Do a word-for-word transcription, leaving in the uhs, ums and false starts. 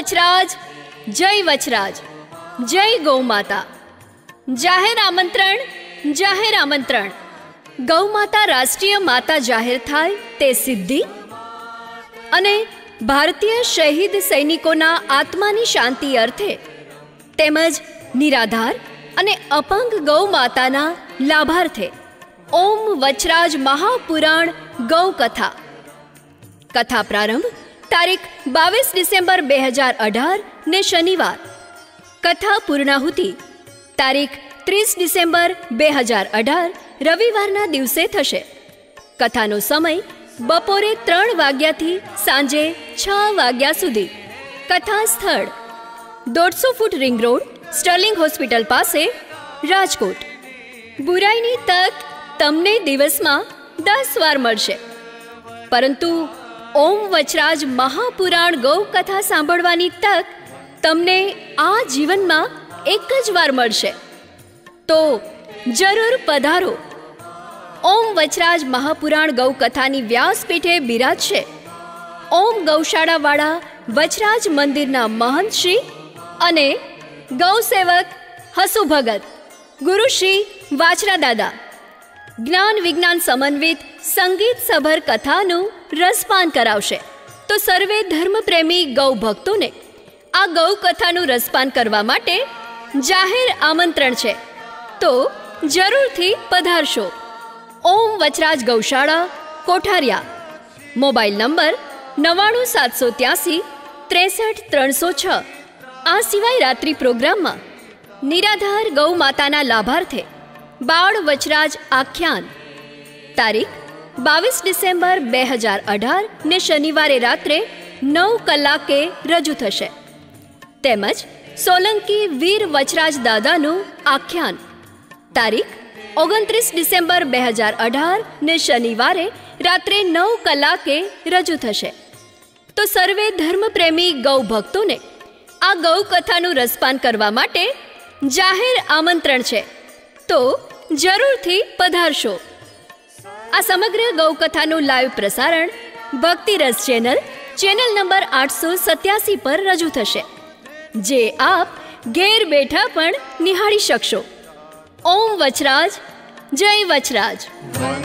વચરાજ, જય વચરાજ, જય ગૌ માતા। જાહેર આમંત્રણ, જાહેર આમંત્રણ। ગૌ માતા રાષ્ટ્રીય માતા જાહેર થાય તે સિદ્ધિ અને ભારતીય શહીદ સૈનિકોના આત્માની શાંતિ અર્થે તેમજ નિરાધાર અને અપંગ ગૌ માતાના લાભાર્થે ઓમ વચરાજ મહાપુરાણ ગૌ કથા કથા પ્રારંભ તારીખ બાવીસ ડિસેમ્બર બે હજાર અઢાર ને શનિવાર। કથા પૂર્ણાહુતિ તારીખ ત્રીસ ડિસેમ્બર બે હજાર અઢાર રવિવારના દિવસે થશે। કથાનો સમય બપોરે ત્રણ વાગ્યાથી સાંજે છ વાગ્યા સુધી। કથા સ્થળ દોઢસો foot ring road, sterling hospital પાસે, રાજકોટ। બુરાઈની તક તમને દિવસમાં દસ વાર મળશે, પરંતુ ઓમ વચરાજ મહાપુરાણ ગૌ કથા સાંભળવાની તક તમને આ જીવનમાં એક જ વાર મળશે, તો જરૂર પધારો। ઓમ વચરાજ મહાપુરાણ ગૌ કથાની વ્યાસપીઠે બિરાજશે ઓમ ગૌશાળાવાળા વચરાજ મંદિરના મહંત શ્રી અને ગૌસેવક હસુ ભગત ગુરુ શ્રી વાછરા દાદા। જ્ઞાન વિજ્ઞાન સમન્વિત સંગીત સભર કથાનું રસપાન કરાવશે, તો સર્વે ધર્મપ્રેમી ગૌ ભક્તોને આ ગૌ કથાનું રસપાન કરવા માટે જાહેર આમંત્રણ છે, તો જરૂરથી પધારશો। ઓમ વચરાજ ગૌશાળા, કોઠારિયા। મોબાઈલ નંબર નવ્વાણું સાતસો ત્યાસી ત્રેસઠ ત્રણસો છ। આ સિવાય રાત્રિ પ્રોગ્રામમાં નિરાધાર ગૌ માતાના લાભાર્થે બાળ વચરાજ આખ્યાન તારીખ બાવીસ ડિસેમ્બર બે હજાર અઢાર ને શનિવારે રાત્રે નવ કલાકે રજૂ થશે, તેમજ સોલંકી વીર વચરાજ દાદાનું આખ્યાન તારીખ ઓગણત્રીસ ડિસેમ્બર બે હજાર અઢાર ને શનિવારે રાત્રે નવ કલાકે રજૂ થશે, તો સર્વે ધર્મપ્રેમી ગૌ ભક્તોને આ ગૌ કથાનું રસપાન કરવા માટે જાહેર આમંત્રણ છે, તો જરૂરથી પધારશો। આ સમગ્ર ગૌ કથાનું લાઈવ પ્રસારણ ભક્તિ રસ ચેનલ ચેનલ નંબર આઠસો સત્યાસી પર રજૂ થશે, જે આપ ઘેર બેઠા પણ નિહાળી શકશો। ઓમ વચરાજ, જય વચરાજ।